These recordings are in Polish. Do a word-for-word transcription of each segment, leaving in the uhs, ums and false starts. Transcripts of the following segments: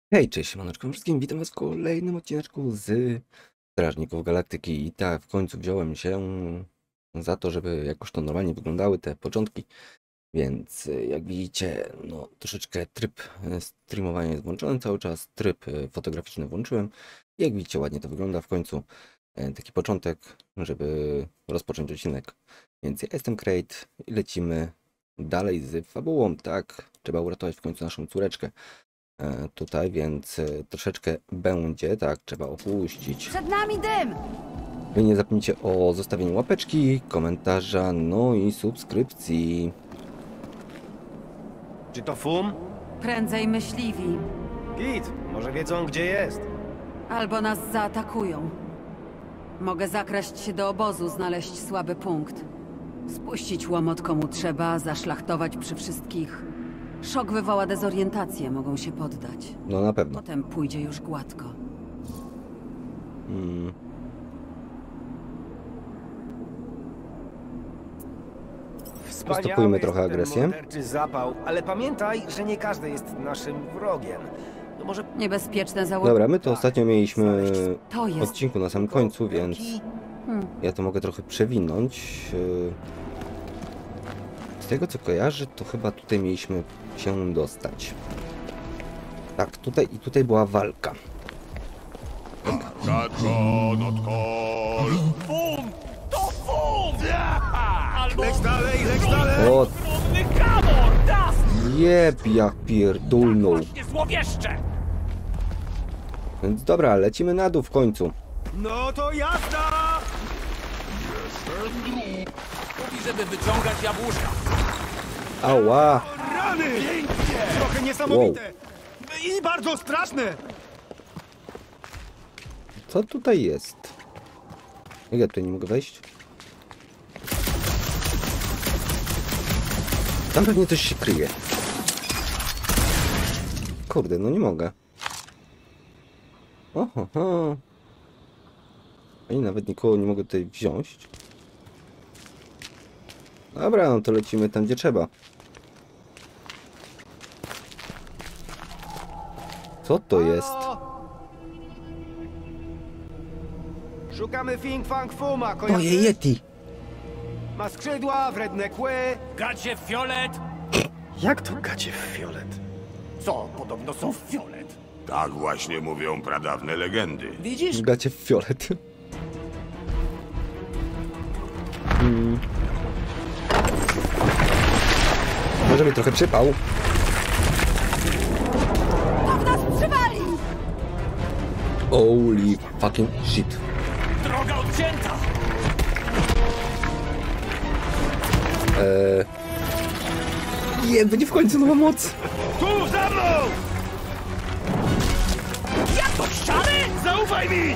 Hej, cześć, siemaneczko wszystkim, witam was w kolejnym odcineczku z Strażników Galaktyki. I tak, w końcu wziąłem się za to, żeby jakoś to normalnie wyglądały te początki. Więc jak widzicie, no troszeczkę tryb streamowania jest włączony cały czas, tryb fotograficzny włączyłem. I jak widzicie, ładnie to wygląda w końcu. Taki początek, żeby rozpocząć odcinek. Więc ja jestem Crate i lecimy dalej z fabułą, tak? Trzeba uratować w końcu naszą córeczkę. Tutaj, więc troszeczkę będzie, tak, trzeba opuścić. Przed nami dym! Wy nie zapomnijcie o zostawieniu łapeczki, komentarza, no i subskrypcji. Czy to fum? Prędzej myśliwi. Git, może wiedzą gdzie jest. Albo nas zaatakują. Mogę zakraść się do obozu, znaleźć słaby punkt. Spuścić łomot komu trzeba, zaszlachtować przy wszystkich. Szok wywoła dezorientację, mogą się poddać. No na pewno. Potem pójdzie już gładko. Hmm. Postopujmy trochę agresję. Czy zapał, ale pamiętaj, że nie każdy jest naszym wrogiem. No może... Niebezpieczne założenie. Dobra, my to ostatnio mieliśmy To jest... odcinku na samym końcu, więc Hmm. ja to mogę trochę przewinąć. Z tego co kojarzę, to chyba tutaj mieliśmy się dostać. Tak, tutaj i tutaj była walka. Bum! To bum! Albo Leć dalej, leć dalej! O, trudny kamor! Das! jeb, jak pierdolnął. Właśnie złowieszcze! Więc dobra, lecimy na dół w końcu. No to jazda! Mówi, żeby wyciągać jabłuszka. Ała! Rany! Trochę niesamowite! I bardzo straszne! Co tutaj jest? Jak ja tutaj nie mogę wejść? Tam pewnie coś się kryje. Kurde, no nie mogę. Oho, ho. I nawet nikogo nie mogę tutaj wziąć. Dobra, no to lecimy tam, gdzie trzeba. Co to jest? Szukamy Fing Fang Fuma, Moje kojarzysz? Yeti! Ma skrzydła, wredne kły. Gacie fiolet! Jak to gacie w fiolet? Co? Podobno są fiolet. Tak właśnie mówią pradawne legendy. Widzisz? Gacie w fiolet. Hmm. Może mi trochę przypał. To w nas przywali! Holy fucking shit. Droga odcięta! Eee... Je, będzie w końcu nowa moc. Tu, za mną! Jak to ściany? Zaufaj mi!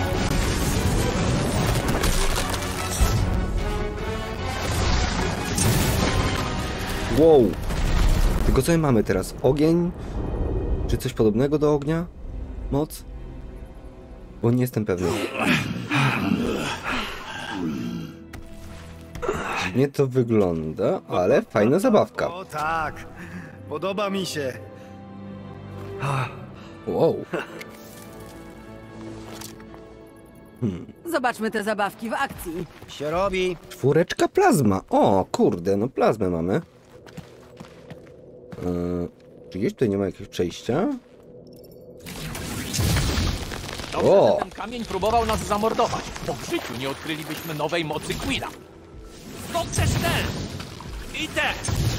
Wow. Tylko co my mamy teraz? Ogień? Czy coś podobnego do ognia? Moc? Bo nie jestem pewny. Nie to wygląda, ale fajna zabawka. O tak, podoba mi się. Wow. Zobaczmy te zabawki w akcji. Się robi. Czwóreczka plazma. O, kurde, no plazmę mamy. Yy, czy gdzieś tutaj nie ma jakiegoś przejścia? Dobrze, O! że ten kamień próbował nas zamordować, bo w życiu nie odkrylibyśmy nowej mocy Quilla. Skąd też ten? I ten!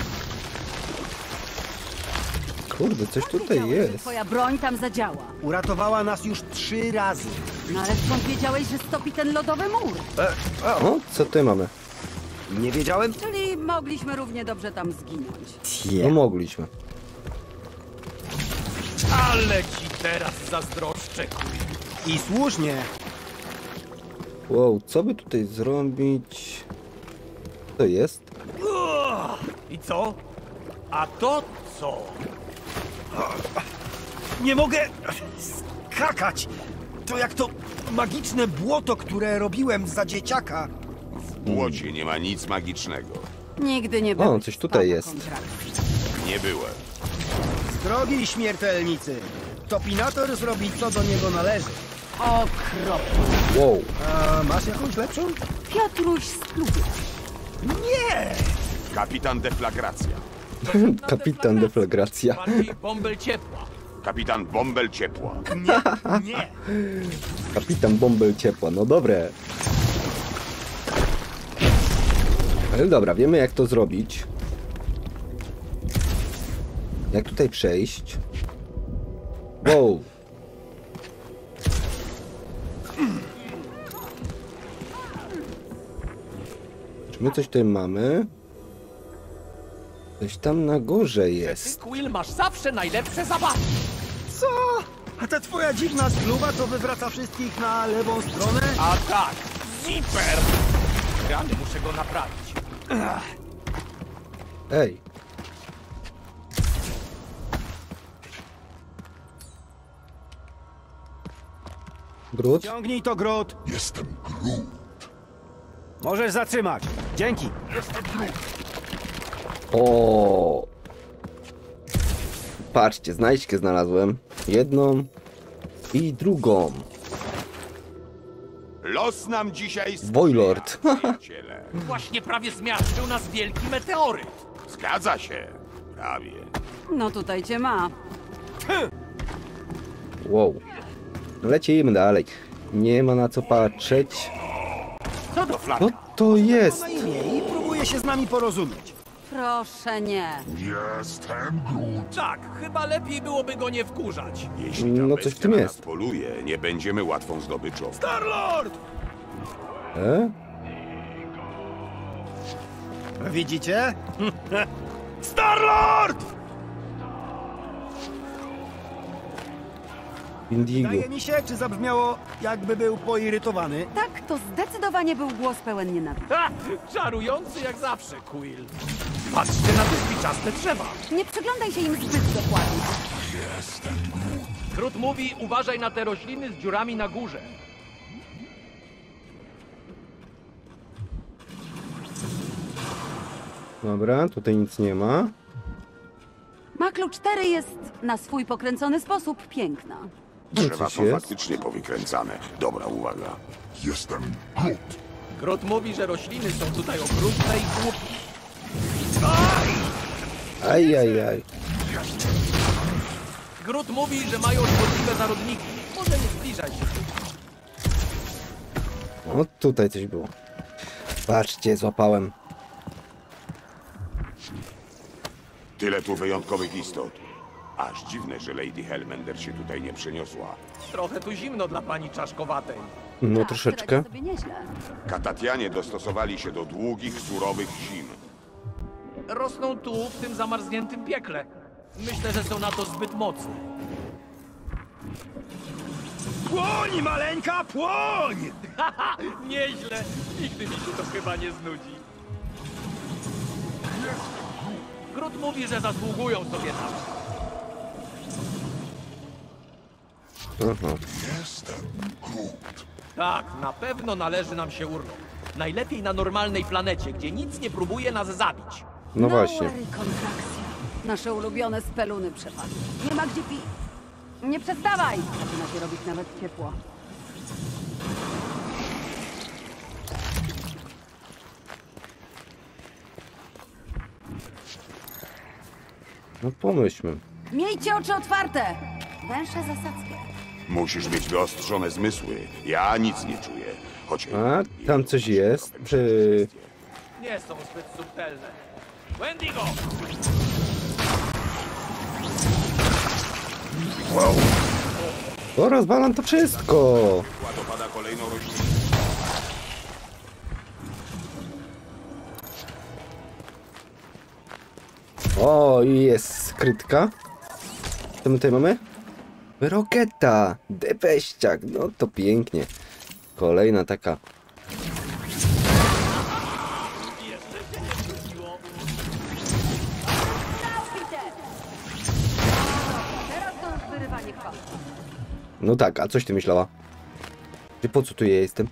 Kurde, coś tutaj Wiedziałeś, że jest. twoja broń tam zadziała. Uratowała nas już trzy razy. No ale skąd wiedziałeś, że stopi ten lodowy mur? E, o, O, co tutaj mamy? nie wiedziałem? Czyli mogliśmy równie dobrze tam zginąć. No mogliśmy. Ale ci teraz zazdroszczę, Quill. I słusznie. Wow, co by tutaj zrobić? Co to jest? Uch, I co? A to co? Nie mogę skakać. To jak to magiczne błoto, które robiłem za dzieciaka. W błocie nie ma nic magicznego. Nigdy nie O, byłeś coś w tutaj pana jest. kontrakcie. Nie byłem. Z drogi śmiertelnicy. Topinator zrobi co do niego należy. Okropnie. Wow. A masz jakąś lepszą? Piotruś spluwie. Nie! Kapitan Deflagracja. Kapitan Deflagracja. Bardziej bąbel ciepła. Kapitan Bąbel Ciepła. Nie, nie. Kapitan Bąbel Ciepła. No dobre. Ale dobra, wiemy jak to zrobić. Jak tutaj przejść? Wow. Czy my coś tutaj mamy? Coś tam na górze Ty, jest. Quill, masz zawsze najlepsze zabawy. Co? A ta twoja dziwna skluba to wywraca wszystkich na lewą stronę? A tak, zipper! Rany, muszę go naprawić. Ej. Grut? Ciągnij to, Grot. Jestem Grut. Możesz zatrzymać. Dzięki. O. Patrzcie, znajdźkę znalazłem. Jedną i drugą. Los nam dzisiaj Voidlord. sprzyja, przyjaciele. Właśnie prawie zmiażdżył nas wielki meteoryt. Zgadza się. Prawie. No tutaj cię ma. Wow. Lecimy dalej. Nie ma na co patrzeć. Co do flaka? Co to jest? Na imię i próbuje się z nami porozumieć. Proszę nie. Tak, chyba lepiej byłoby go nie wkurzać. Jeśli ta No coś w bestia tym na jest. nas poluje, nie będziemy łatwą zdobyczą. Starlord! E? Widzicie? Starlord! Indigo. Wydaje mi się, czy zabrzmiało, jakby był poirytowany. Tak, to zdecydowanie był głos pełen nienawiści. Ha! Czarujący jak zawsze, Quill. Patrzcie na te spiczaste drzewa. Nie przyglądaj się im zbyt dokładnie. Grut mówi, uważaj na te rośliny z dziurami na górze. Dobra, tutaj nic nie ma. Maklu cztery jest na swój pokręcony sposób piękna. Drzewa coś są jest. faktycznie powykręcane. Dobra uwaga. Grut mówi, że rośliny są tutaj okrutne i głupie. Aj, aj, aj. Grut mówi, że mają szkodliwe zarodniki. Może nie zbliżaj się. O, tutaj coś było. Patrzcie, złapałem. Tyle tu wyjątkowych istot. Aż dziwne, że Lady Hellmender się tutaj nie przeniosła. Trochę tu zimno dla pani czaszkowatej. No Tak, troszeczkę. radzi sobie nieźle. Katatianie dostosowali się do długich, surowych zim. Rosną tu, w tym zamarzniętym piekle. Myślę, że są na to zbyt mocne. Płoń, maleńka, płoń! Haha, nieźle. Nigdy mi się to chyba nie znudzi. Grut mówi, że zasługują sobie na to. Aha. Tak, na pewno należy nam się urlop. Najlepiej na normalnej planecie, gdzie nic nie próbuje nas zabić. No właśnie. kontrakcja. Nasze ulubione speluny przepadły. Nie ma gdzie pić. Nie przestawaj! Zaczyna się robić nawet ciepło. No pomyślmy. Miejcie oczy otwarte! Węszę zasadzkę. Musisz mieć wyostrzone zmysły. Ja nic nie czuję. Choć... A, tam coś jest. Czy... Nie są zbyt subtelne. Wendigo! O, rozwalam to wszystko. Dopada kolejną roślinę. O, i jest skrytka. Co my tutaj mamy? Roketa. Depeściak. No to pięknie. Kolejna taka. Teraz to już wyrywanie chwały. No tak, a coś ty myślała? Czy po co tu ja jestem?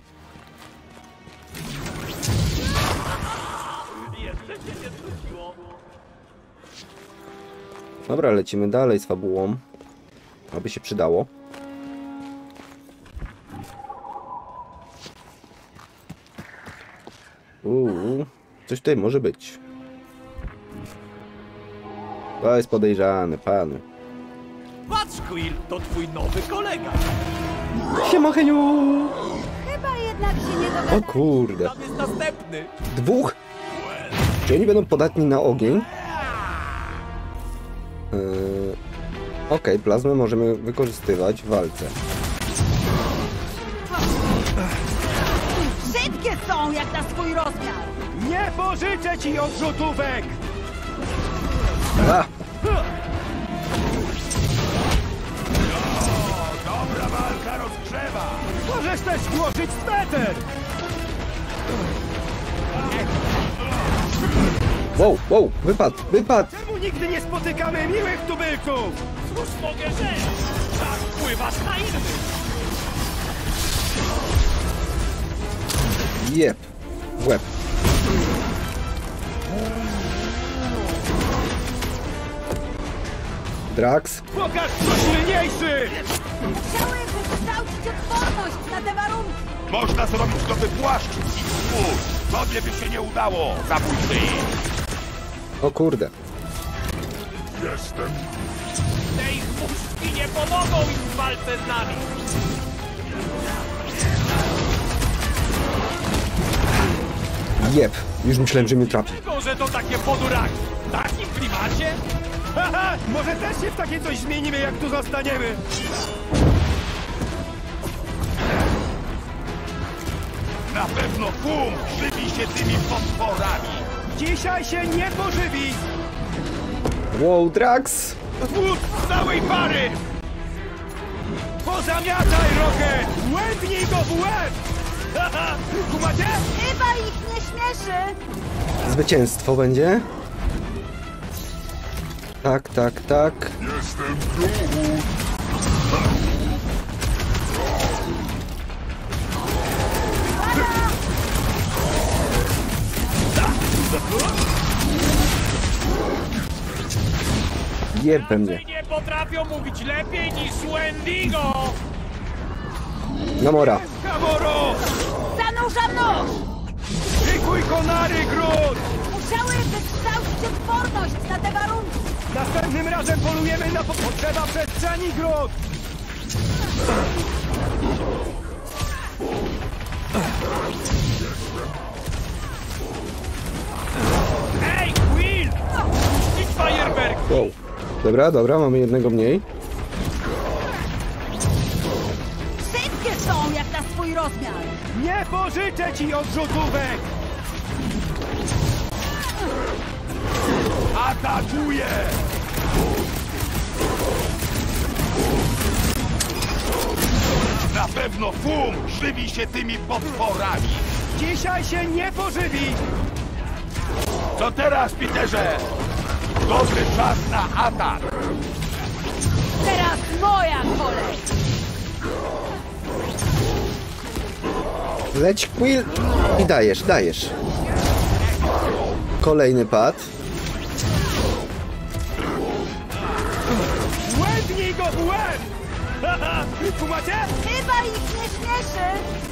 Jeszcze się nie zwróciło. Dobra, lecimy dalej z fabułą. Aby się przydało. Uuu, coś tutaj może być. To jest podejrzane, panu. Patrz, Quill, to twój nowy kolega. Siema, Heniu! Chyba jednak się nie dogadamy. O kurde. Tam jest następny. Dwóch? Czy oni będą podatni na ogień? Yy... Okej, okay, plazmę możemy wykorzystywać w walce. Brzydkie są jak na swój rozmiar. Nie pożyczę ci odrzutówek! A! Dobra walka rozgrzewa! Możesz też włożyć sweter! Wow, wow, wypadł, wypadł! Czemu nigdy nie spotykamy miłych tubylców? Cóż mogę rzec? Tak wpływasz na innych. Jep, w łeb. Drax. Pokaż, kto silniejszy! Chciały wykształcić odporność na te warunki. Można zrobić nowy płaszcz i spód! Tobie by się nie udało! Zabójmy ich! O kurde. Jestem. Te ich puszki nie pomogą im w walce z nami. Jep, już myślałem, że mnie trafi. Tylko, że to takie poduraki. W takim klimacie? Haha, może też się w takie coś zmienimy, jak tu zostaniemy! Na pewno Fum żywi się tymi potworami! Dzisiaj się nie pożywi! Wow, Drax! Wód całej pary! Pozamiataj, Rocket! Łębnij go w łeb! Haha, kumacie? Chyba ich nie śmieszy. Zwycięstwo będzie? Tak, tak, tak. Jestem Groot! Jebę mnie. Nie potrafią mówić lepiej niż Wendigo. Namora. Gamoro! Zanurzam nóż. Szykuj konary, Groot! Musiały wykształcić odporność na te warunki. Następnym razem polujemy na po... Potrzeba przestrzeni, Groot! Ej, Quill! Puścić fajerwerki! Wow. Dobra, dobra, mamy jednego mniej. Brzydkie są jak na swój rozmiar. Nie pożyczę ci odrzutówek! Atakuję! Na pewno Fum żywi się tymi potworami! Dzisiaj się nie pożywi! Co teraz, Peterze? Dobry czas na atak! Teraz moja kolej. Leć, Quill. I dajesz, dajesz. Kolejny pad. Łębnij go w łeb! Haha, kumacie? Chyba ich nie śmieszy.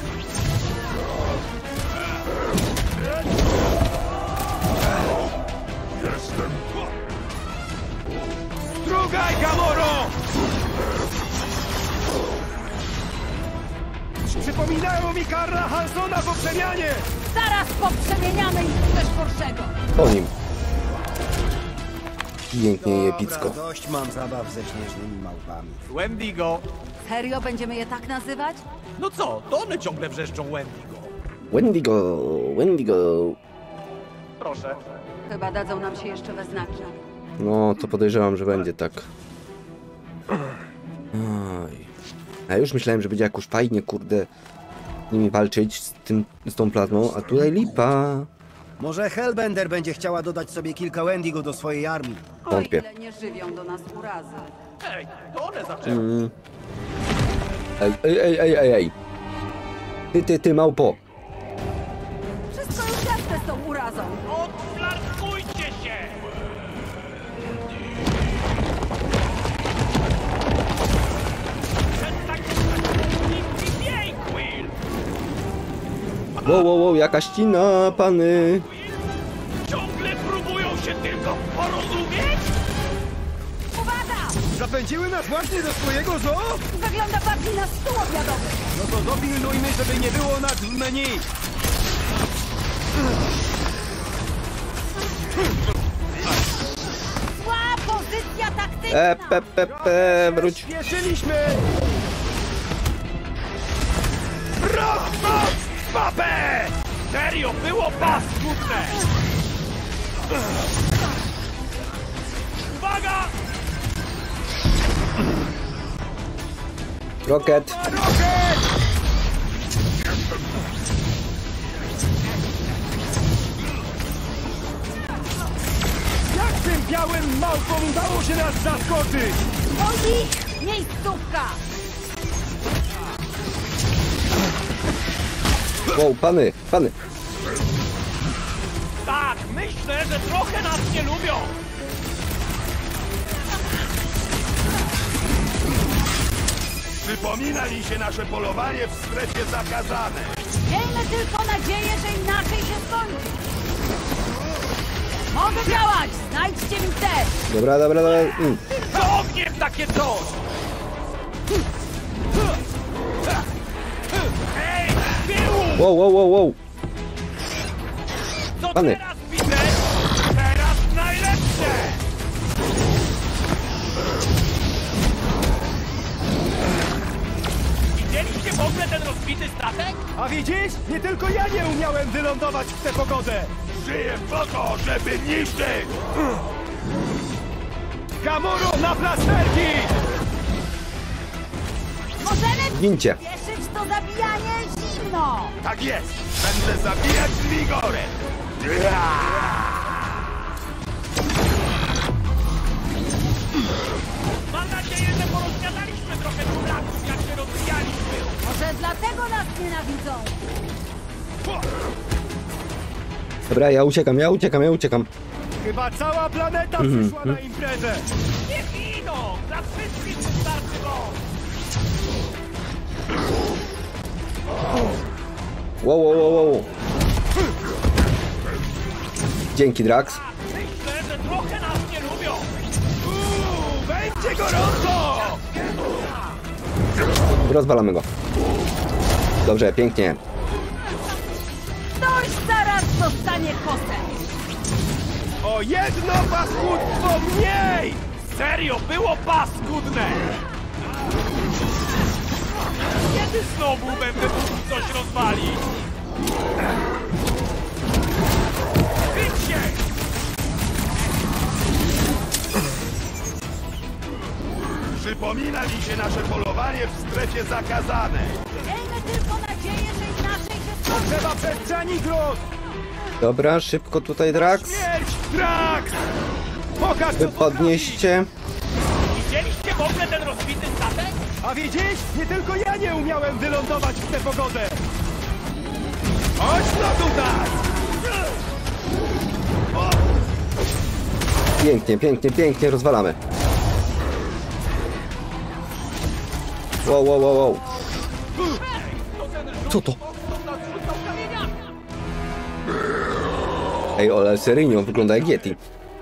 Jestem. Strugaj, Gamoro! Przypominają mi Karla Hansona po przemianie! Zaraz poprzemieniamy ich w coś gorszego. Po nim. Pięknie i epicko. Dość mam zabaw ze śnieżnymi małpami. Wendigo. Serio będziemy je tak nazywać? No co, to one ciągle wrzeszczą Wendigo. Wendigo, Wendigo. Proszę. Chyba dadzą nam się jeszcze we znaki. No, to podejrzewam, że będzie tak. Oj. A już myślałem, że będzie jakoś fajnie, kurde, z nimi walczyć, z, tym, z tą plazmą, a tutaj lipa. Może Hellbender będzie chciała dodać sobie kilka Wendigo do swojej armii. Wątpię. O ile nie żywią do nas urazy. Ej, to one zaczęły. Mm. Ej, ej, ej, ej, ej, ej. Ty, ty, ty, małpo. Wszystko już jasne z tą urazą. Odflarkujcie się! Wow, wow, wow, jaka ścina, pany. Ciągle próbują się tylko porozumieć? Uwaga! Zapędziły nas właśnie do swojego zoo? Wygląda bardziej na stół obiadowy. No to dopilnujmy, żeby nie było nas w menu. Zła pozycja taktyczna! E, pe, pe, pe, wróć. Śpieszyliśmy! Rozmoc! Papę! Serio, było paskudne! Uwaga! Rocket. Jak tym białym małpom udało się nas zaskoczyć? Oj, miejscówka! Wow, pany, pany. Tak, myślę, że trochę nas nie lubią. Przypomina mi się nasze polowanie w strefie zakazanej. Miejmy tylko nadzieję, że inaczej się skończy. Mogę działać! Znajdźcie mi cel! Dobra, dobra, dobra. Mm. Z ogniem takie coś! Ej, z tyłu! Wow, wow, wow, wow. Co Pany. teraz widzę? Teraz najlepsze! Widzieliście w ogóle ten rozbity statek? A widzisz? Nie tylko ja nie umiałem wylądować w tę pogodę. Żyję po to, żeby niszczyć! Kamuro na plasterki! Możemy Gincie. spieszyć to zabijanie zimno! Tak jest! Będę zabijać z wigorem! Mam nadzieję, że porozgadaliśmy trochę Polaków, jak się rozwijaliśmy. Może dlatego nas nienawidzą? Dobra, ja uciekam, ja uciekam, ja uciekam. Chyba cała planeta Mhm, przyszła na imprezę. Niech idą! Dla wszystkich wystarczy wąt! Wow, wow, wow, wow. Dzięki, Drax. Myślę, że trochę nas nie lubią. Uuu, będzie gorąco! Rozwalamy go. Dobrze, pięknie. Ktoś zaraz dostanie kosę! O jedno paskudstwo mniej! Serio, było paskudne! Kiedy znowu będę mógł coś rozwalić? Bić się! Przypomina mi się nasze polowanie w strefie zakazanej. Miejmy tylko nadzieję, że inaczej się skończy! Trzeba przestrzeni grot! Dobra, szybko tutaj, Drax. Śmierć, Drax! Pokaż, co Wy podnieście. Widzieliście w ogóle ten rozbity statek? A widzisz? Nie tylko ja nie umiałem wylądować w tę pogodę! Chodź no tutaj! Pięknie, pięknie, pięknie, rozwalamy. Wow, wow, wow, wow. Co to? Ej, ale seryjnie wygląda jak Yeti.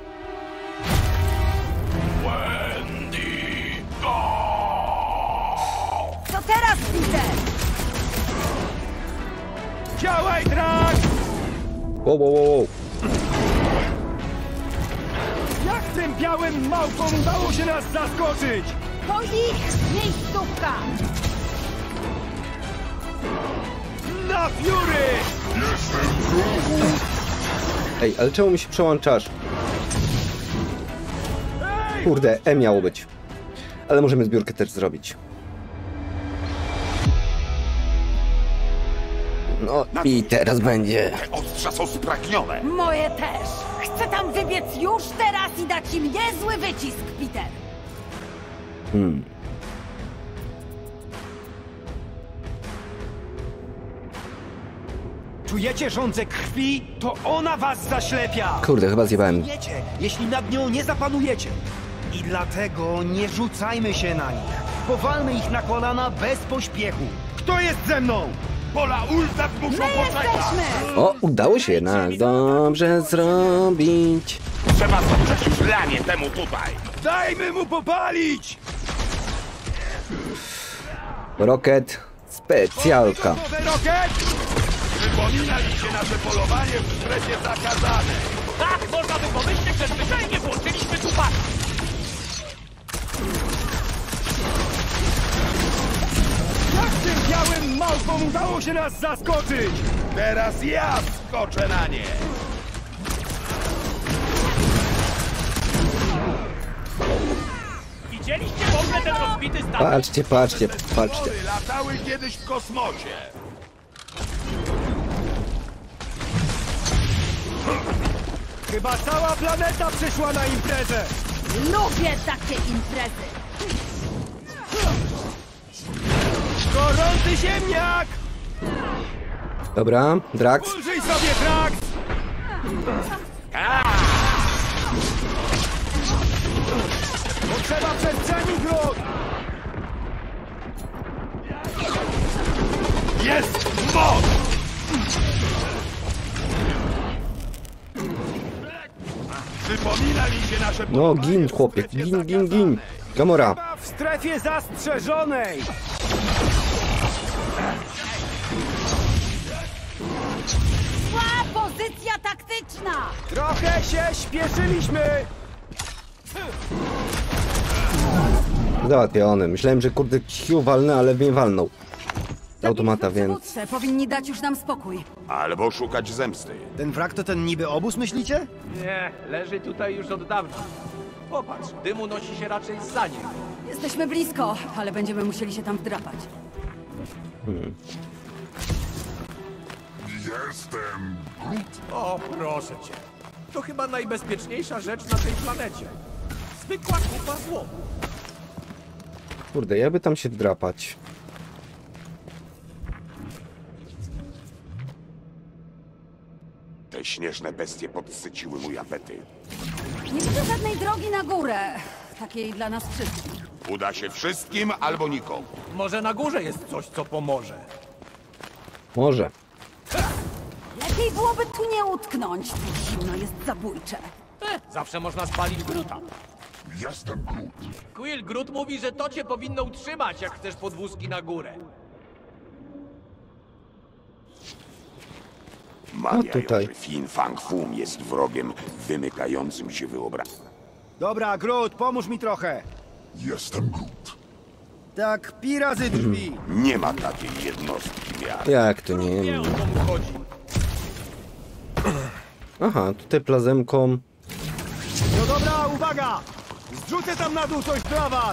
Co teraz, Peter? Działaj, Drax! Wow, wow, wow, wow. Jak tym białym małpom udało się nas zaskoczyć? To ich miejscówka! Na pióry! Ej, ale czemu mi się przełączasz? Kurde, E miało być. Ale możemy zbiórkę też zrobić. No i teraz będzie. Te ostrza są spragnione. Moje też! Chcę tam wybiec już teraz i dać im niezły wycisk, Peter! Hmm. Czujecie żądzę krwi? To ona was zaślepia! Kurde, chyba zjebałem. Wiecie, jeśli nad nią nie zapanujecie. I dlatego nie rzucajmy się na nich. Powalmy ich na kolana bez pośpiechu. Kto jest ze mną? Pola Ultat muszą poczekać! O, udało się jednak dobrze zrobić. Trzeba stoczyć już lanie temu tutaj! Dajmy mu popalić! Rocket specjalka. Gotowe, Rocket! Przypomina mi się nasze polowanie w strefie zakazane! Tak, można by pomyśleć, że zwyczajnie włączyliśmy tu pas. Jak tym białym małpom udało się nas zaskoczyć? Teraz ja skoczę na nie! Widzieliście w ogóle ten rozbity statek? Patrzcie, patrzcie, patrzcie. Pory latały kiedyś w kosmosie! Chyba cała planeta przyszła na imprezę! Lubię takie imprezy! Gorący ziemniak! Dobra, Drax. Ulżyj sobie, Drax! Potrzeba przestrzeni, Groot! Jest moc! Przypomina mi się nasze No, polowanie gin, w chłopie, strefie gin, gin, gin. zakazanej. Gamora. Chyba w strefie zastrzeżonej! Zła pozycja taktyczna! Trochę się śpieszyliśmy! Załatwiony. Myślałem, że kurde Q walnę, ale mnie walnął. Automata, więc... Przywódcę powinni dać już nam spokój. Albo szukać zemsty. Ten wrak to ten niby obóz, myślicie? Nie, leży tutaj już od dawna. Popatrz, dymu nosi się raczej za nim. Jesteśmy blisko, ale będziemy musieli się tam wdrapać. O, proszę cię. To chyba najbezpieczniejsza rzecz na tej planecie. Zwykła kupa złomu. Kurde, jakby tam się wdrapać. Te śnieżne bestie podsyciły mój apetyt. Nie widzę żadnej drogi na górę. Takiej dla nas wszystkich. Uda się wszystkim albo nikomu. Może na górze jest coś, co pomoże. Może. Lepiej byłoby tu nie utknąć. Tu zimno jest zabójcze. Eh, zawsze można spalić Groota. Jestem Groot. Quill, Groot mówi, że to cię powinno utrzymać, jak chcesz podwózki na górę. Mawiają, tutaj. że Fin Fang Foom jest wrogiem wymykającym się wyobraźnią. Dobra, Groot, pomóż mi trochę! Jestem Groot. Tak, pi razy drzwi! Nie ma takiej jednostki miar. Jak to nie Nie wiem. o to mu chodzi. Aha, tutaj plazemką. No dobra, uwaga! Zrzucę tam na dół coś dla was!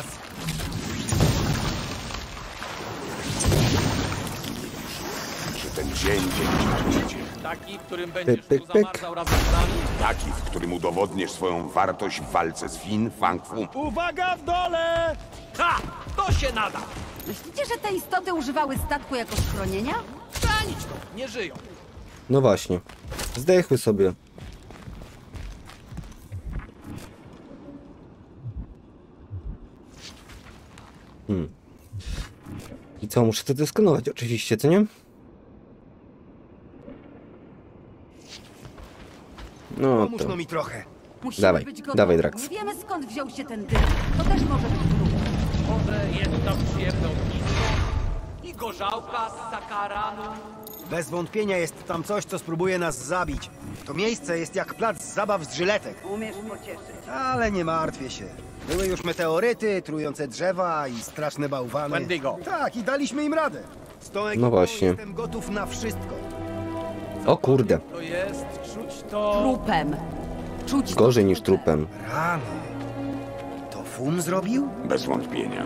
Że ten dzień dzień przyjdzie. Taki, w którym będziesz pyk, tu pyk. zamarzał razem z nami. Taki, w którym udowodnisz swoją wartość w walce z Fin Fang Foom. Uwaga w dole! Ha! To się nada! Myślicie, że te istoty używały statku jako schronienia? Za nic to, nie żyją. No właśnie. Zdechły sobie. Hmm. I co, muszę to deskanować oczywiście, co nie? No Pomóż to... no mi trochę. Musimy Dawaj, być gotowi. dawaj, Drax. Nie wiemy, skąd wziął się ten dym. To też może być wróg. Może jest tam przyjemne ognisko i gorzałka z sakaranu. Bez wątpienia jest tam coś, co spróbuje nas zabić. To miejsce jest jak plac zabaw z żyletek. Umiesz pocieszyć. Ale nie martwię się. Były już meteoryty, trujące drzewa i straszne bałwany. Wendigo. Tak, i daliśmy im radę. Z tą ekipą No właśnie. jestem gotów na wszystko. O kurde, To jest, czuć to... Trupem. Czuć to gorzej niż trupem. trupem. Rany. To Fum zrobił? Bez wątpienia.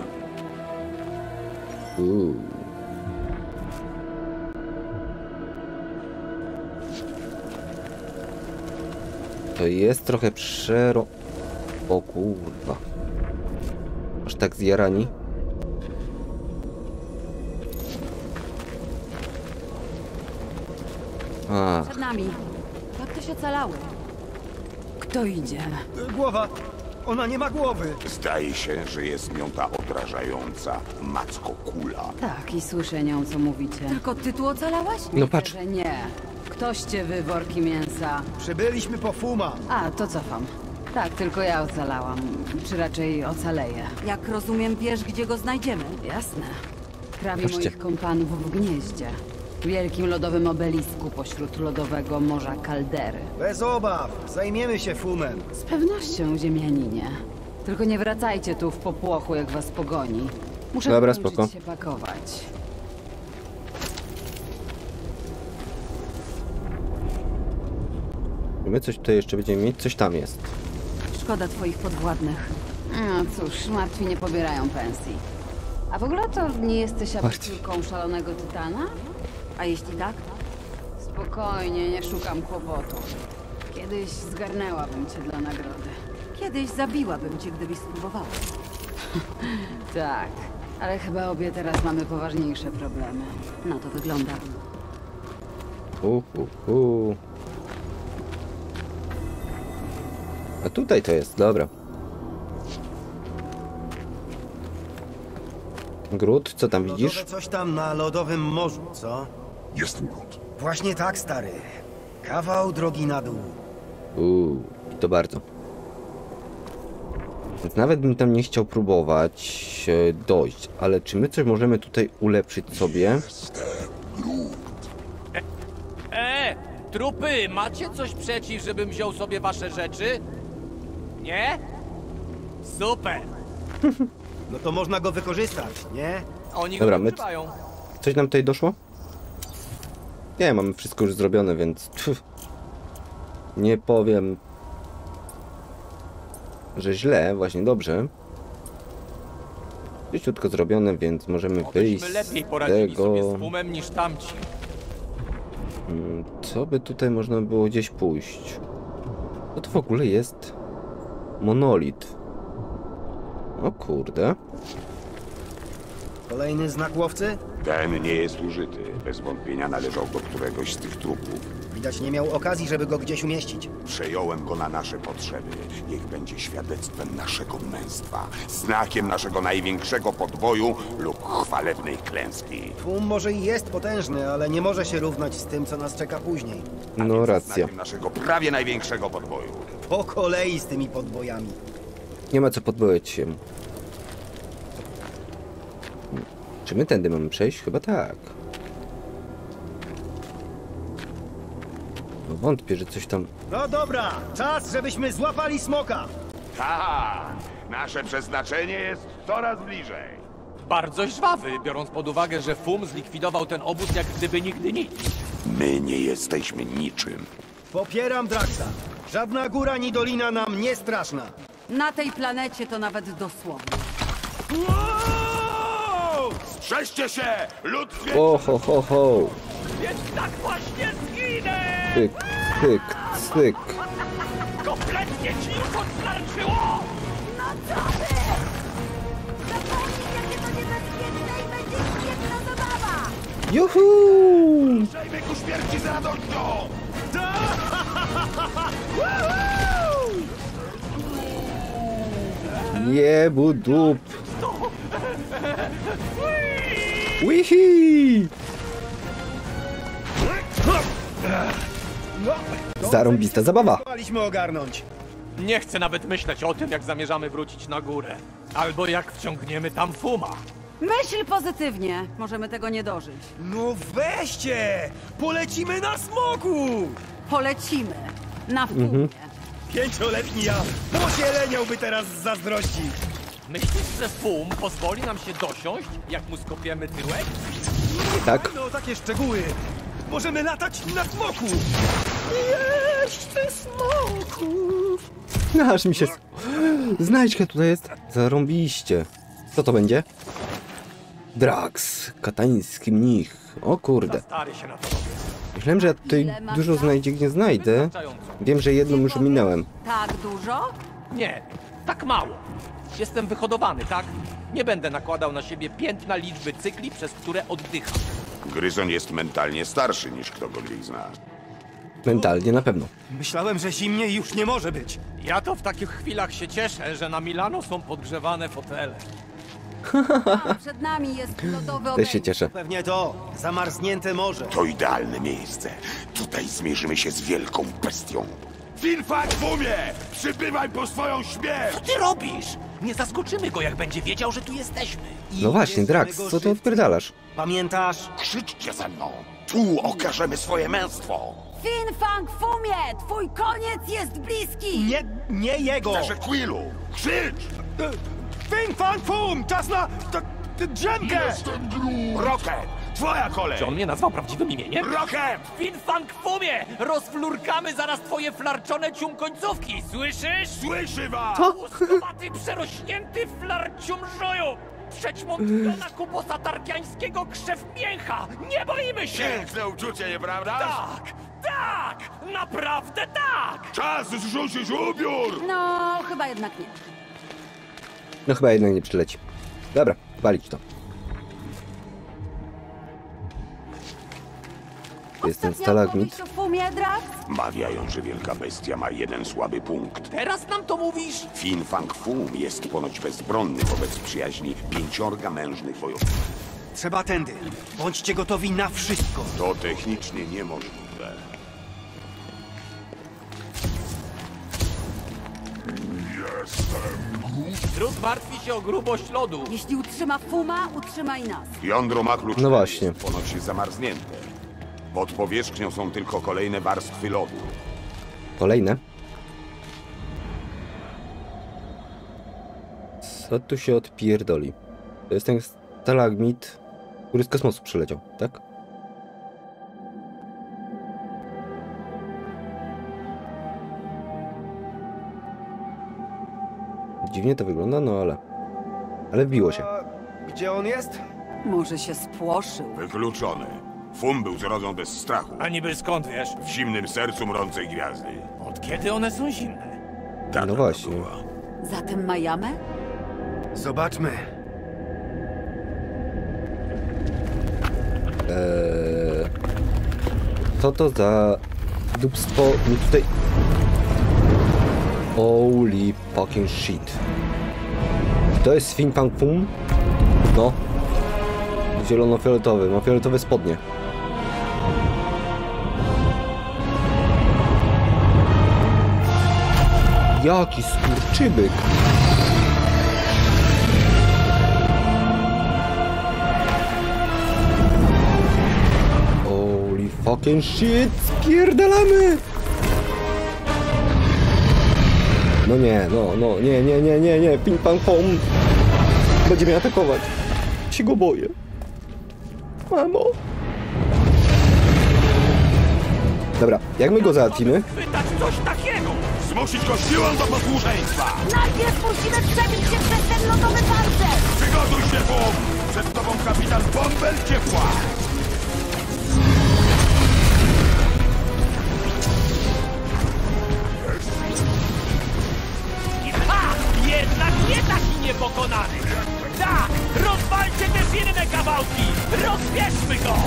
Uuu. To jest trochę przero... O kurwa. Aż tak zjarani. A, Przed nami. To ktoś ocalały. Kto idzie? Głowa. Ona nie ma głowy. Zdaje się, że jest nią ta odrażająca Macko-kula. Tak, i słyszę nią, co mówicie. Tylko ty tu ocalałaś? No patrz. Że nie. Ktoś cię wy, worki mięsa. Przybyliśmy po Fuma. A, to cofam. Tak, tylko ja ocalałam. Czy raczej ocaleję. Jak rozumiem, wiesz, gdzie go znajdziemy? Jasne. Prawie Patrzcie. moich kompanów w gnieździe. W wielkim lodowym obelisku pośród lodowego morza Kaldery. Bez obaw. Zajmiemy się Fumem. Z pewnością, ziemianinie. Tylko nie wracajcie tu w popłochu, jak was pogoni. Muszę Dobra, nauczyć spoko. się pakować. My coś tutaj jeszcze będziemy mieć, coś tam jest. Szkoda twoich podwładnych. No cóż, martwi nie pobierają pensji. A w ogóle to nie jesteś Martwi. córką szalonego tytana? A jeśli tak? Spokojnie, nie szukam kłopotów. Kiedyś zgarnęłabym cię dla nagrody. Kiedyś zabiłabym cię, gdybyś spróbowała. Tak, ale chyba obie teraz mamy poważniejsze problemy. Na to wygląda. U, u, u. A tutaj to jest, dobra. Grud, co tam widzisz? Lodowe coś tam na lodowym morzu, co? Jest lód. Właśnie tak, stary. Kawał drogi na dół. Uuu, to bardzo. Więc nawet bym tam nie chciał próbować e, dojść, ale czy my coś możemy tutaj ulepszyć sobie? E, trupy, macie coś przeciw, żebym wziął sobie wasze rzeczy? Nie? Super! No to można go wykorzystać, nie? Oni Dobra, go my- używają. Coś nam tutaj doszło? Nie, mamy wszystko już zrobione, więc pff, nie powiem, że źle, właśnie dobrze. Czyściutko zrobione, więc możemy wyjść Obyśmy lepiej z poradzili tego. sobie z tłumem niż tamci. Mm, Co by tutaj można było gdzieś pójść? Co to w ogóle jest? Monolit. O kurde. Kolejny znak łowcy? Ten nie jest użyty. Bez wątpienia należał do któregoś z tych trupów. Widać nie miał okazji, żeby go gdzieś umieścić. Przejąłem go na nasze potrzeby. Niech będzie świadectwem naszego męstwa, znakiem naszego największego podboju lub chwalebnej klęski. Fum może i jest potężny, ale nie może się równać z tym, co nas czeka później. No racja. Znakiem naszego prawie największego podboju. Po kolei z tymi podbojami. Nie ma co podboić się. Czy my tędy mamy przejść? Chyba tak. No wątpię, że coś tam... No dobra, czas, żebyśmy złapali smoka. Tak, nasze przeznaczenie jest coraz bliżej. Bardzo żwawy, biorąc pod uwagę, że Fum zlikwidował ten obóz jak gdyby nigdy nic. My nie jesteśmy niczym. Popieram Draxa. Żadna góra ni dolina nam nie straszna. Na tej planecie to nawet dosłownie. Strzeżcie się! Lud O, ho, ho, ho! Więc tak właśnie zginę! Tyk, tyk, cyk. Kompletnie ci już odstarczyło! Juhu! Przejmy ku śmierci z radością! Jebu dup! Wihi! Zarąbista zabawa! Chcieliśmy ogarnąć. Nie chcę nawet myśleć o tym, jak zamierzamy wrócić na górę. Albo jak wciągniemy tam Fuma. Myśl pozytywnie. Możemy tego nie dożyć. No weźcie! Polecimy na smoku! Polecimy. Na Fumie. Pięcioletni ja posieleniałby teraz z zazdrości. Myślisz, że Fum pozwoli nam się dosiąść, jak mu skopiemy tyłek? Tak? No takie szczegóły. Możemy latać na smoku! Jeszcze smoków! No, aż mi się... Znajdźka tutaj jest. Zarąbiście. Co to będzie? Drax, katański mnich. O kurde. Stary się na to robię. Myślałem, że ja tutaj dużo znajdzie, nie znajdę. Wystarczająco. Wiem, że jedną już ominąłem. Tak dużo? Nie, tak mało. Jestem wyhodowany, tak? Nie będę nakładał na siebie piętna liczby cykli, przez które oddycham. Gryzon jest mentalnie starszy niż ktokolwiek z nas. Mentalnie na pewno. Myślałem, że zimniej już nie może być. Ja to w takich chwilach się cieszę, że na Milano są podgrzewane fotele. A, przed nami jest lodowy Też obełek. się cieszę. Pewnie to. Zamarznięte morze. To idealne miejsce. Tutaj zmierzymy się z wielką bestią. Finfak w umie! Przybywaj po swoją śmierć! Co ty robisz? Nie zaskoczymy go, jak będzie wiedział, że tu jesteśmy. I No właśnie, Drax, co ty odpierdalasz? Pamiętasz? Krzyczcie ze mną! Tu okażemy swoje męstwo! Fin Fang Fumie! Twój koniec jest bliski! Nie, nie jego! Że Quillu! Krzycz! Fin Fang Fum! Czas na... t- t- drzemkę! Rocket! Twoja kolej! Czy on mnie nazwał prawdziwym imieniem? Rocket! Fin Fang Fumie! Rozflurkamy zaraz twoje flarczone cium końcówki, słyszysz? Słyszy was! Łuskowaty, przerośnięty flarcium żoju! Przećmątwiona kuposa tarkiańskiego krzew mięcha! Nie boimy się! Piękne uczucie, nieprawda? Tak! Tak! Naprawdę tak! Czas zrzucić ubiór! No, chyba jednak nie. No chyba jednak nie przyleci. Dobra, walić to. Jest ten Ostatnia stalagmit. opowieść o Fumie, Drax? Mawiają, że wielka bestia ma jeden słaby punkt. Teraz nam to mówisz? Fin Fang Fum jest ponoć bezbronny wobec przyjaźni pięciorga mężnych wojowników. Trzeba tędy. Bądźcie gotowi na wszystko. To technicznie niemożliwe. Drut martwi się o grubość lodu. Jeśli utrzyma Fuma, utrzyma i nas. Jądro ma klucz. No właśnie. Jest ponoć zamarznięte. Pod powierzchnią są tylko kolejne warstwy lodu. Kolejne. Co tu się odpierdoli? To jest ten stalagmit, który z kosmosu przyleciał, tak? Dziwnie to wygląda, no ale... Ale wbiło się. A gdzie on jest? Może się spłoszył. Wykluczone. Fum był zrodzą bez strachu. A niby skąd wiesz? W zimnym sercu mrącej gwiazdy. Od kiedy one są zimne? Tak No właśnie. była. Zatem ma jamę? Zobaczmy. Eee... Co to za dupstwo mi tutaj... Holy fucking shit. To jest Fin Fang Fum? No. Zielono-fioletowy, ma fioletowe spodnie. Jaki skurczybyk. Holy fucking shit, spierdalamy! No nie, no, no, nie, nie, nie, nie, nie, ping pong pom. Będzie mnie atakować. Się go boję. Mamo. Dobra, jak my go załatwimy? Chwytać coś takiego! Zmusić go siłą do posłuszeństwa! Najpierw musimy przebić się przez ten lodowy pancerz! Przygotuj się, Fum! Przed tobą kapitan Bąbel Ciepła! Ha! Jednak nie taki niepokonany! Tak! Rozwalcie też inne kawałki! Rozbierzmy go!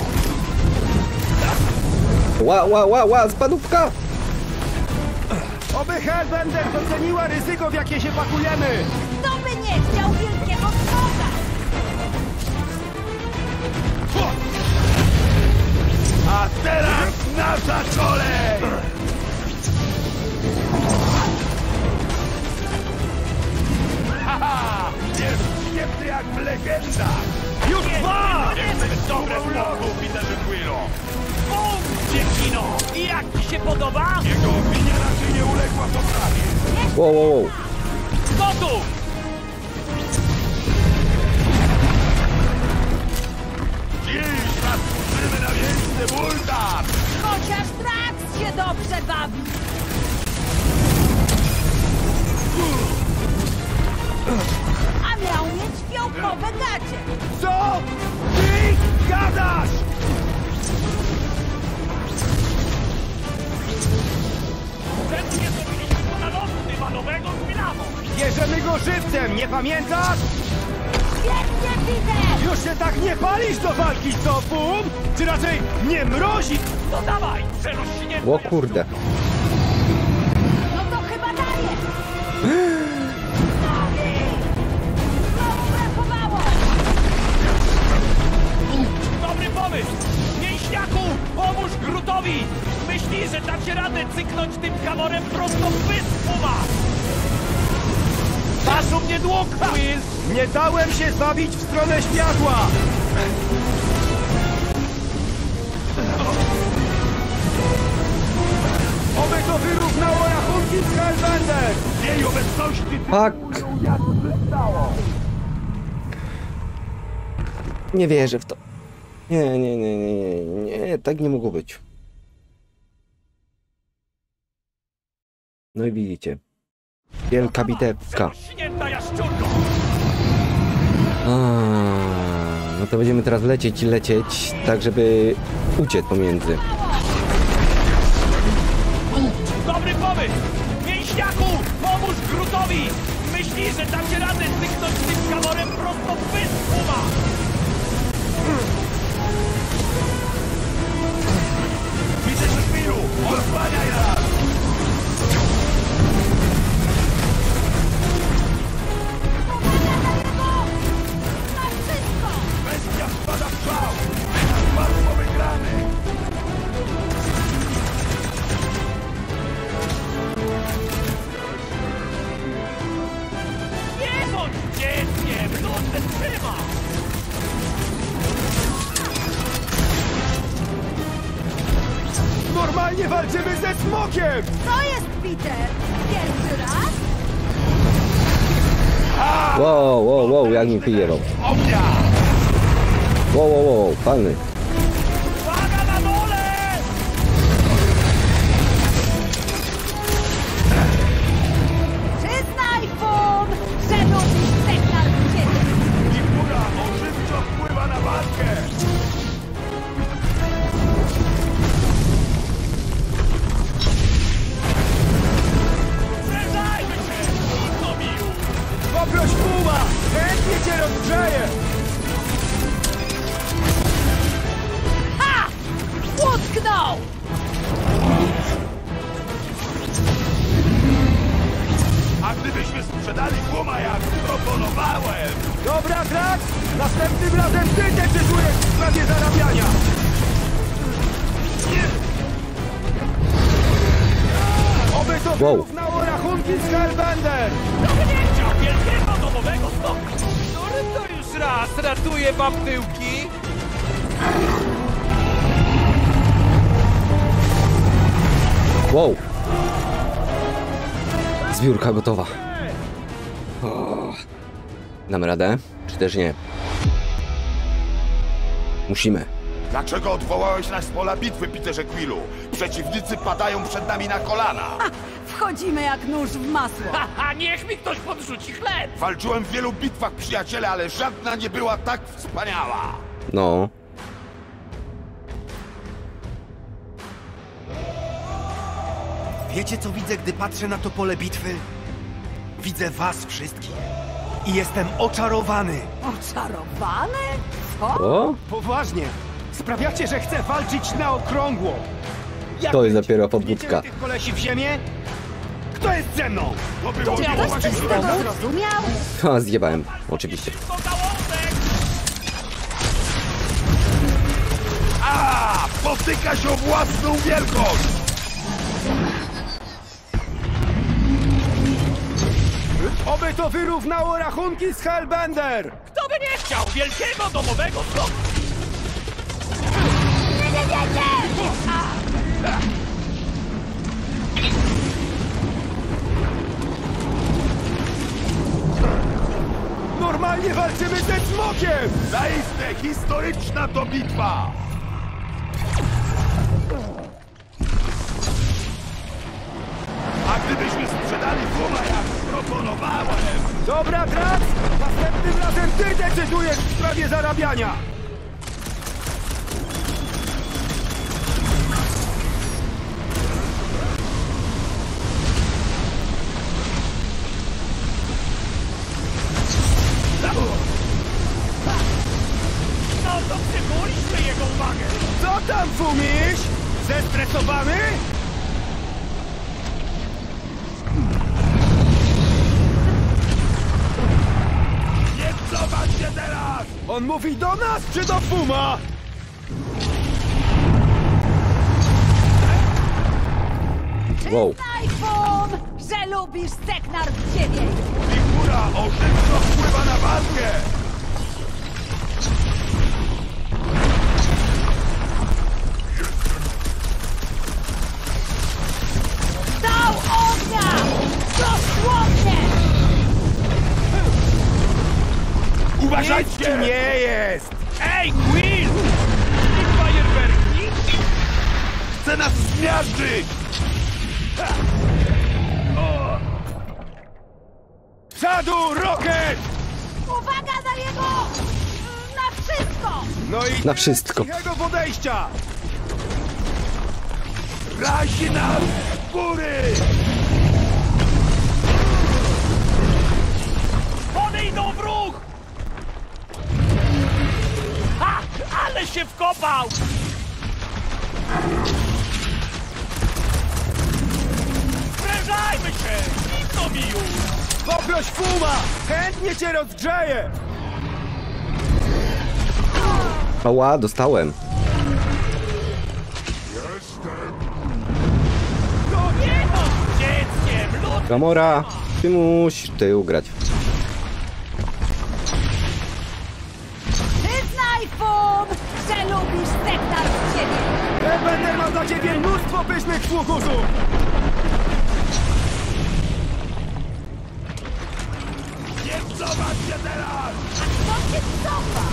Ła, ła, ła, ła, spadówka! Oby Hellbender doceniła ryzyko, w jakie się pakujemy! Kto by nie chciał wielkiego smoka? A teraz nasza kolej! Haha! Jest świetny jak w legendach! Już dwa! Jesteś dobre słowo, Peterze Quillu! Bum! Dziewczyno! I jak ci się podoba? Jego opinia raczej nie uległa poprawie. Wow, wow, wow. Gotów! Dziś zasłużymy na wieczny bultar! Chociaż Drax się dobrze bawi! A miał mieć fiołkowe gacie! Co? Ty gadasz? Chętnie zrobiliśmy to na lotu dywanowego z Milano! Bierzemy go żywcem, nie pamiętasz? Świetnie, Peter! Już się tak nie palisz do walki, co, Bum? Czy raczej nie mrozi? No dawaj, przerośnięta O kurde. No to chyba daję! Nogi! Znowu brakowało! Dobry pomysł! Mięśniaku, pomóż Grutowi! Myśli, że dacie radę cyknąć tym kamorem prosto w pysk, Puma! Masz u mnie dług, Quill! Nie dałem się zwabić w stronę światła! Oby to wyrównało rachunki z Hellbender! W jej obecności... Fuck. Nie wierzę w to. Nie, nie, nie, nie, nie, nie, tak nie mogło być. No i widzicie. Wielka bitewka. Przerośnięta jaszczurko! A, no to będziemy teraz lecieć i lecieć, tak żeby uciec pomiędzy. Dobry pomysł! Mięśniaku, pomóż Grutowi! Myśli, że dacie radę cyknąć tym kamorem prosto w pysk, Puma! Widzę, że chwilu! Osłaniaj nas! Na wszystko! Bestia wpada w szał! Łatwo wygrany! Nie bądź dzieckiem! Lud trzyma! Normalnie walczymy ze smokiem! Co jest, Peter? Pierwszy raz? Wow, wow, wow, jak mi pije rok. Ognia! Wow, wow, wow, palny. Uwaga na dole! Przyznaj, Bum, że lubisz sektar w ciebie! I góra ożywczo wpływa na walkę! Zderzajmy się! Tomiu! Poproś Puma! Chętnie cię rozgrzeje! Ha! Utknął! A gdybyśmy sprzedali Puma, jak proponowałem! Dobra, Drax! Następnym razem ty decydujesz w sprawie zarabiania! Nie! Oby to Wow. wyrównało rachunki z Hellbender! Kto by nie chciał wielkiego domowego stoku? Który to już raz ratuje wam tyłki? Wow. Zbiórka gotowa. O. Damy radę? Czy też nie? Musimy. Dlaczego odwołałeś nas z pola bitwy, Peterze Quillu? Przeciwnicy padają przed nami na kolana. Wchodzimy jak nóż w masło. Haha, niech mi ktoś podrzuci chleb! Walczyłem w wielu bitwach, przyjaciele, ale żadna nie była tak wspaniała. No. Wiecie, co widzę, gdy patrzę na to pole bitwy? Widzę was wszystkich. I jestem oczarowany. Oczarowany? Co? O? Poważnie! Sprawiacie, że chcę walczyć na okrągło! Jak To jest będzie? dopiero Tniecie podbudka. tych kolesi w ziemię? Kto jest ze mną? To było Ktoś miło. coś z tego zrozumiał? Ha, zjebałem. Oczywiście. Wszystko załączek! A, potyka się o własną wielkość! Oby to wyrównało rachunki z Hellbender! Kto by nie chciał wielkiego domowego stoku? Nie, nie, nie, nie! Normalnie walczymy ze smokiem! Zaiste historyczna to bitwa! A gdybyśmy sprzedali Puma, jak proponowałem... Dobra, Drax! Następnym razem ty decydujesz w sprawie zarabiania! to przykuliśmy jego uwagę! Co tam, Fumiś? Zestresowany? Nie cofać się teraz! On mówi do nas, czy do Fuma? Wow. Przyznaj, Fum, że lubisz Seknar w ciebie! Figura ożywczo wpływa na walkę! Dał ognia! Dosłownie! Nic Uważajcie! ci nie jest! Ej, Quill! I fajerwerki? Chce nas zmiażdżyć! Przodu, Rocket! Uwaga na jego... na wszystko! No i Na tyle wszystko. cichego podejścia! Razi nas z góry! Podejdą w ruch! Ha! Ale się wkopał! Sprężajmy się! Zimno mi już! Poproś Fuma! Chętnie cię rozgrzeje! Ała, dostałem. To nie bądź dzieckiem! Lud... Gamora, ty musisz tutaj ugrać. Przyznaj, Fum, że lubisz Seknar w ciebie! Ebener ma dla ciebie mnóstwo pysznych słuchusów! Nie cofać się teraz! To się cofa!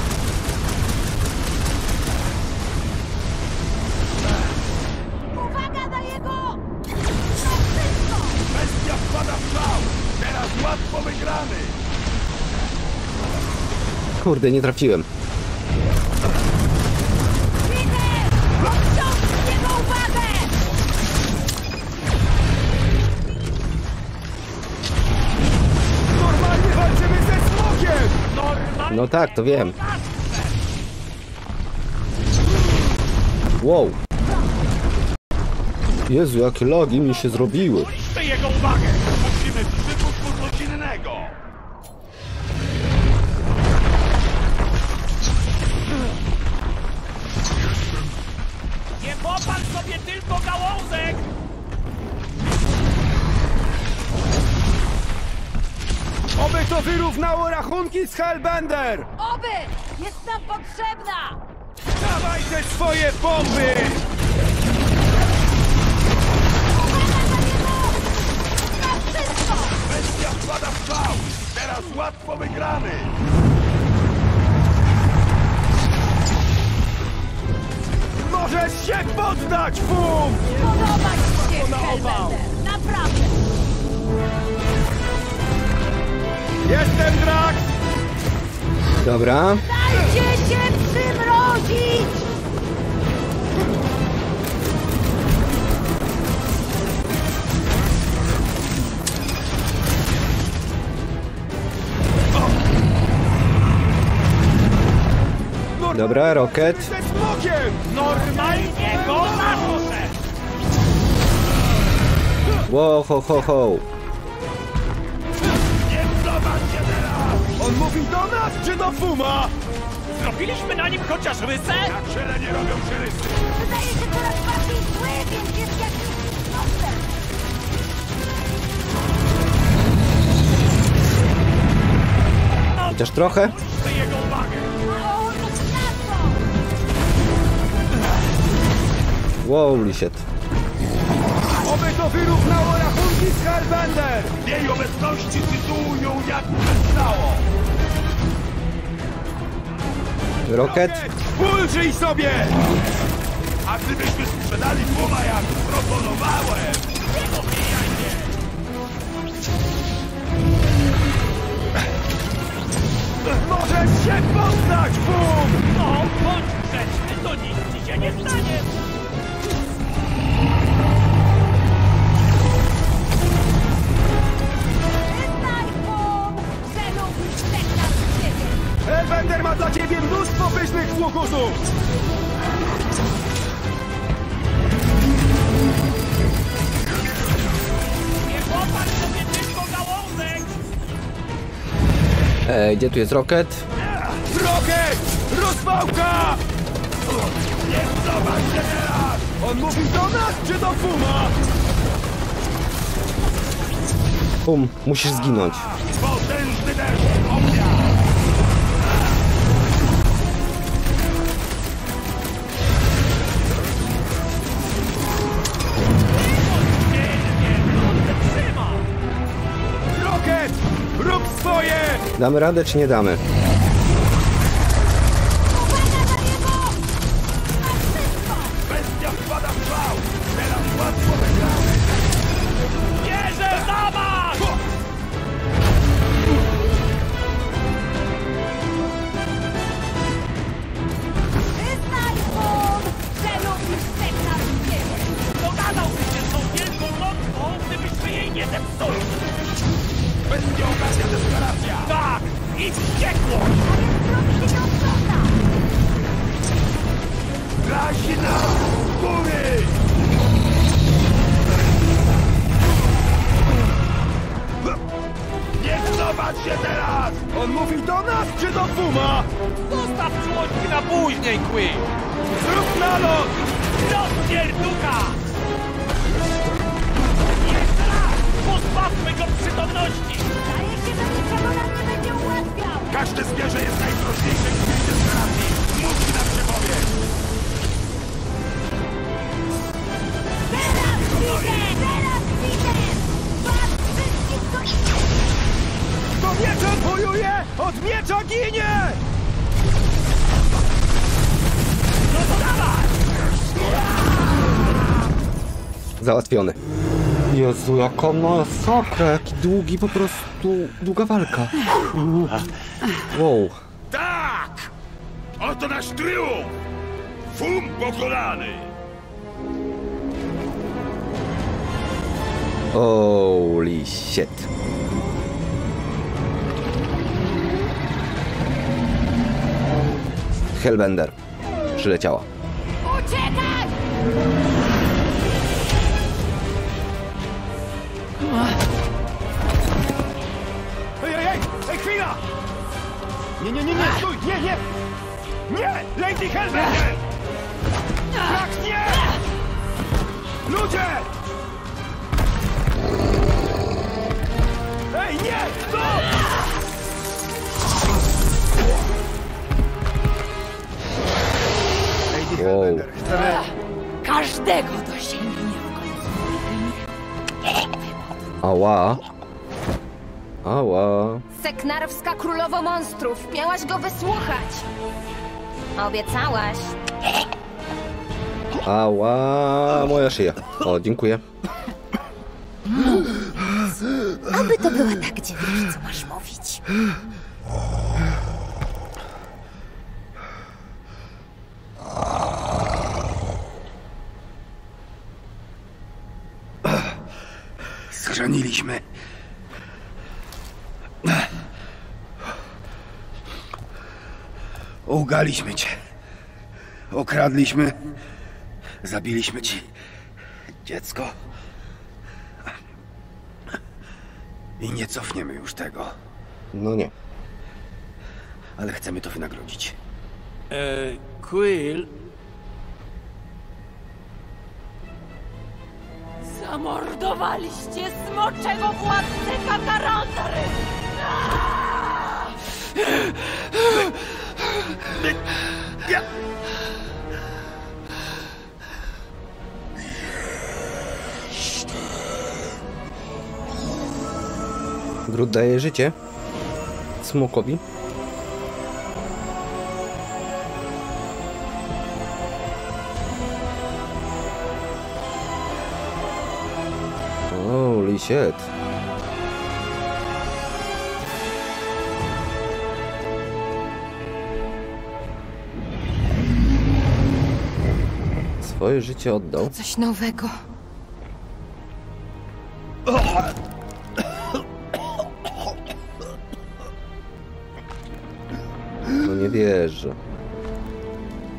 Uwaga na jego... na wszystko! Bestia wpada w szał! Teraz łatwo wygrany! Kurde, nie trafiłem. Peter! Odciągnij jego uwagę! Normalnie walczymy ze smokiem! Normalnie No tak, to wiem. Wow. Jezu, jakie logi mi się zrobiły. Przykuliśmy jego uwagę! Musimy przykuć mu coś innego! Nie popatrz sobie tylko gałązek! Oby to wyrównało rachunki z Hellbender! Oby! Jest nam potrzebna! Dawaj te swoje bomby! Uwaga na niego! Na wszystko! Bestia wpada w szał! Teraz łatwo wygrany! Możesz się poddać, Fum! Podoba ci się, Hellbender! Naprawdę! Jestem Drax! Dobra. Dajcie się przymrozić! Dobra, Rocket. Ze smokiem! Normalnie go naruszę! Wow, ho, ho, ho. Nie cofać się teraz! On mówi do nas, czy do Fuma? Zrobiliśmy na nim chociaż rysę? Na czele nie robią się rysy! Wydaje się coraz bardziej zły, więc jest jakiś monster! Chociaż trochę. Przykuliśmy jego uwagę! A on na co? Holy shit. Oby to wyrównało rachunki z Hellbender! W jej obecności tytułują jak przestało! Rocket. Ulżyj sobie! A gdybyśmy sprzedali Fuma jak proponowałem! Nie obijaj mnie! Możesz się poddać, Fum! No, bądź grzeczny, to nic ci się nie stanie! Przyznaj, Fum, że lubisz Seknar w ciebie! Hellbender ma dla ciebie mnóstwo pysznych słuchusów! przodu! Nie popatrz sobie tylko gałązek! Ej, gdzie tu jest Rocket? Rocket! Rozwałka! Nie zobacz się teraz! On mówi do nas, czy do Puma? Pum, musisz zginąć. Potężny deszcz ognia! Rocket! Rób swoje! Damy radę, czy nie damy? Bestia wpada w wał! Teraz łatwo wygramy! Bierze zamach! Przyznaj, Bum, że lubisz seknar ciebie. Dogadałby się z tą wielką nocą, gdybyśmy jej nie zepsuli! Bestia okazja desperacja! Tak! I wściekłość! A więc robi się to odwrota. Gazina! Góry! Nie zobacz się teraz! On mówi do nas, czy do Puma? Zostaw czułości na później, Quill! Zrób nalot! Rozpierducha! Jeszcze raz! Pozbawmy go przytomności! Zdaje się, że niczego nam nie będzie ułatwiał. Każde zwierzę jest najgroźniejsze w chwili desperacji. Mózg nam przepowie! Teraz widzę! Teraz widzę! Was wszystkich to idzie! Kto mieczem wojuje, od miecza ginie! No to dawaj! Załatwiony. Jezu, jaka masakra, jaki długi, po prostu długa walka. Wow. Tak! Oto nasz triumf! Fum pokonany! Holy shit. Hellbender przyleciała. Uciekaj! Ej, ej, ej! Ej, chwila! Nie, nie, nie, nie, stój! Nie, nie! Nie! Lady Hellbender! Tak, nie! Ludzie! Ej, nie! Stop! Lady Wow. Hellbender, chcemy... Każdego dosięgnie w końcu. Ała. Ała. Seknarowska królowo monstrów, miałaś go wysłuchać. Obiecałaś. Ała. Moja szyja. O, dziękuję. Aby to była tak, gdzie wiesz, co masz mówić. Schrzaniliśmy. Ugaliśmy cię. Okradliśmy. Zabiliśmy ci dziecko. I nie cofniemy już tego. No nie. Ale chcemy to wynagrodzić. Eee, Quill... Zamordowaliście smoczego władcę Kakarandry! Grud daje życie smokowi. Holy shit. Swoje życie oddał. Coś nowego. No nie wierzę.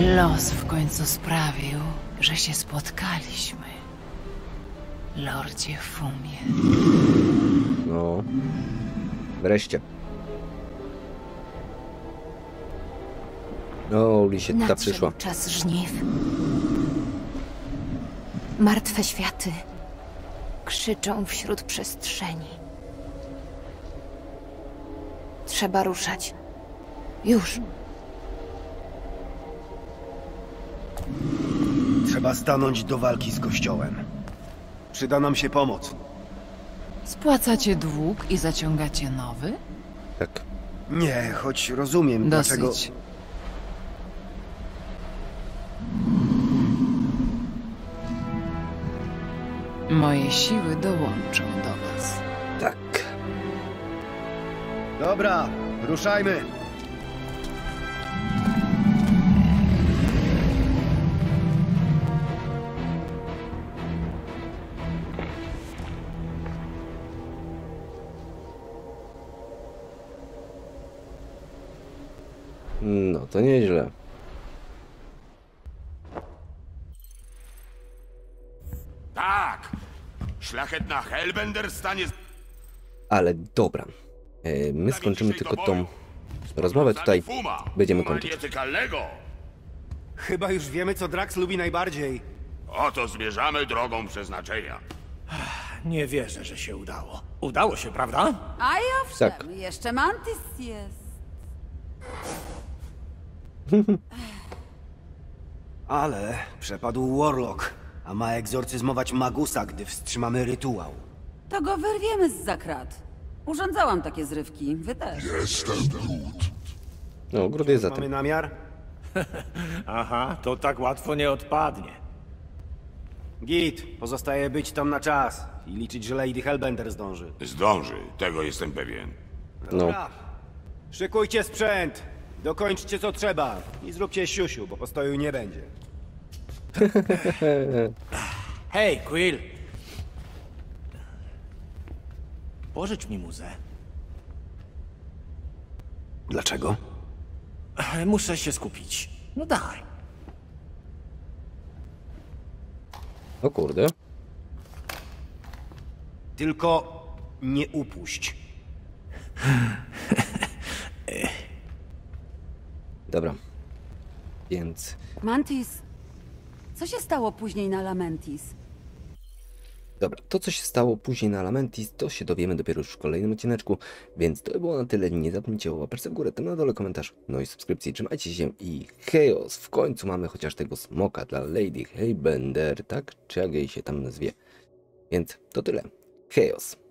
Los w końcu sprawił, że się spotkaliśmy. Lordzie Fumie. No. Wreszcie. O, Lisietta Nadszedł przyszła. czas żniw. Martwe światy krzyczą wśród przestrzeni. Trzeba ruszać. Już. Trzeba stanąć do walki z Kościołem. Przyda nam się pomoc. Spłacacie dług i zaciągacie nowy? Tak. Nie, choć rozumiem, Dosyć. dlaczego... Moje siły dołączą do was. Tak. Dobra, ruszajmy. No to nieźle. Tak! Szlachetna Hellbender stanie... Ale dobra. E, my skończymy tylko tą rozmowę tutaj. Będziemy kończyć. Chyba już wiemy, co Drax lubi najbardziej. Oto zmierzamy drogą przeznaczenia. Nie wierzę, że się udało. Udało się, prawda? A i owszem, Tak. jeszcze Mantis jest. Ale przepadł Warlock, a ma egzorcyzmować Magusa, gdy wstrzymamy rytuał. To go wyrwiemy z zakrat. Urządzałam takie zrywki, wy też. No, Groot jest za Mamy tym. namiar? Aha, to tak łatwo nie odpadnie. Git, pozostaje być tam na czas i liczyć, że Lady Hellbender zdąży. Zdąży, tego jestem pewien. No. Dobra. Szykujcie sprzęt, dokończcie co trzeba i zróbcie siusiu, bo postoju nie będzie. Hej, Quill! Pożycz mi muzę. Dlaczego? Muszę się skupić. No daj. O kurde. Tylko nie upuść. Dobra. Więc... Mantis, co się stało później na Lamentis? Dobra, to co się stało później na Lamentis, to się dowiemy dopiero już w kolejnym odcineczku, więc to by było na tyle. Nie zapomnijcie o łapeczce w górę, tam na dole komentarz, no i subskrypcji. Trzymajcie się i chaos! W końcu mamy chociaż tego smoka dla Lady Hellbender, tak? Czy jak jej się tam nazwie. Więc to tyle. Chaos!